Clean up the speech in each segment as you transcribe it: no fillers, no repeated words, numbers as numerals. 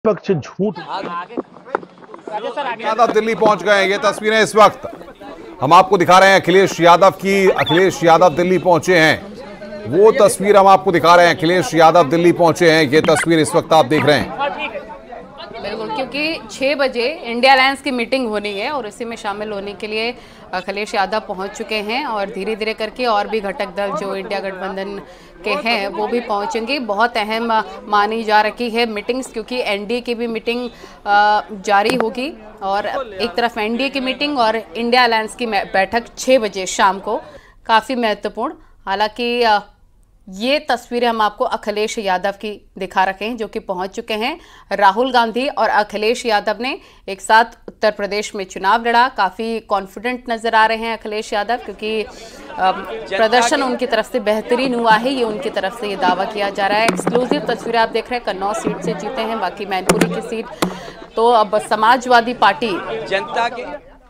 पक्ष झूठ। यादव दिल्ली पहुंच गए हैं। ये तस्वीरें इस वक्त हम आपको दिखा रहे हैं अखिलेश यादव की। अखिलेश यादव दिल्ली पहुंचे हैं, वो तस्वीर हम आपको दिखा रहे हैं। अखिलेश यादव दिल्ली पहुंचे हैं, ये तस्वीर इस वक्त आप देख रहे हैं। बिल्कुल, क्योंकि 6 बजे इंडिया अलायंस की मीटिंग होनी है और इसी में शामिल होने के लिए अखिलेश यादव पहुंच चुके हैं और धीरे धीरे करके और भी घटक दल जो इंडिया गठबंधन के हैं वो भी पहुंचेंगे। बहुत अहम मानी जा रही है मीटिंग्स, क्योंकि एनडीए की भी मीटिंग जारी होगी और एक तरफ एनडीए की मीटिंग और इंडिया अलायंस की बैठक 6 बजे शाम को, काफ़ी महत्वपूर्ण। हालांकि ये तस्वीरें हम आपको अखिलेश यादव की दिखा रखे हैं जो कि पहुंच चुके हैं। राहुल गांधी और अखिलेश यादव ने एक साथ उत्तर प्रदेश में चुनाव लड़ा। काफ़ी कॉन्फिडेंट नजर आ रहे हैं अखिलेश यादव, क्योंकि प्रदर्शन उनकी तरफ से बेहतरीन हुआ है, ये उनकी तरफ से ये दावा किया जा रहा है। एक्सक्लूसिव तस्वीरें आप देख रहे हैं, कन्नौज सीट से जीते हैं, बाकी मैनपुरी की सीट तो अब समाजवादी पार्टी जनता के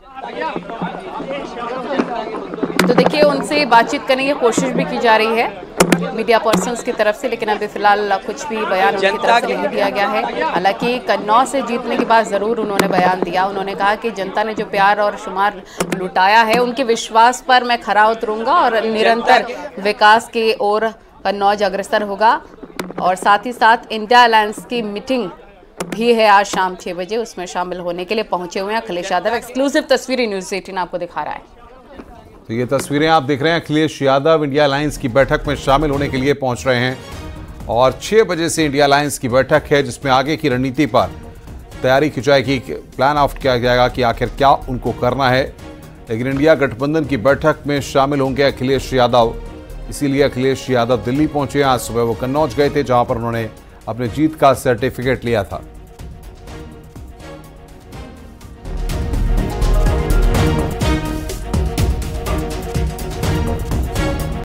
तो देखिए उनसे बातचीत करने की कोशिश भी की जा रही है मीडिया पर्सन्स की तरफ से, लेकिन अभी फिलहाल कुछ भी बयान उनकी तरफ से नहीं दिया गया है। हालांकि कन्नौज से जीतने के बाद जरूर उन्होंने बयान दिया। उन्होंने कहा कि जनता ने जो प्यार और शुमार लुटाया है, उनके विश्वास पर मैं खरा उतरूंगा और निरंतर विकास की ओर कन्नौज अग्रसर होगा। और साथ ही साथ इंडिया अलायंस की मीटिंग भी है आज शाम 6 बजे, उसमें शामिल होने के लिए पहुंचे हुए हैं अखिलेश यादव। एक्सक्लूसिव तस्वीरें न्यूज़ 18 आपको दिखा रहा है। तो ये तस्वीरें आप देख रहे हैं, अखिलेश यादव इंडिया अलायंस की बैठक में शामिल होने के लिए पहुंच रहे हैं और 6 बजे से इंडिया अलायंस की बैठक है जिसमें आगे की रणनीति पर तैयारी की जाएगी, प्लान आउट किया जाएगा कि आखिर क्या उनको करना है। लेकिन इंडिया गठबंधन की बैठक में शामिल होंगे अखिलेश यादव, इसीलिए अखिलेश यादव दिल्ली पहुंचे। आज सुबह वो कन्नौज गए थे जहां पर उन्होंने अपने जीत का सर्टिफिकेट लिया था।